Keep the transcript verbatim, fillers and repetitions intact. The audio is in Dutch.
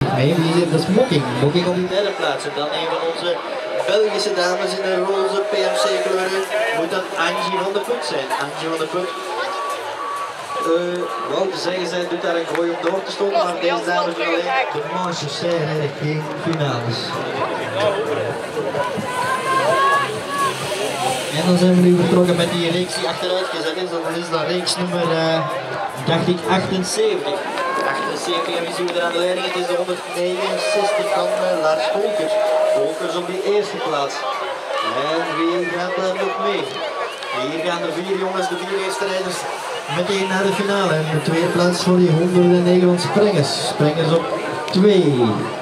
Nee, die zit, dat is Mokking. Mokking op die derde plaats. En dan een van onze Belgische dames in de roze P M C-kleuren moet dat Angie van de Put zijn. Angie van de Put. Uh, wou te zeggen, zij doet daar een gooi om door te stoten, maar deze dames doen alleen de manche serre, geen finales. En dan zijn we nu vertrokken met die reeks die achteruit gezet is. Dat is dan reeks nummer, uh, dacht ik, achtenzeventig. achtenzeventig en wie zien we er aan de leiding? Het is de honderdnegenenzestig van uh, Lars Volkers. Volkers op die eerste plaats. En wie gaat daar nog mee? Hier gaan de vier jongens, de vier eerste rijders meteen naar de finale. En de tweede plaats voor die honderdnegen springers. Springers op twee.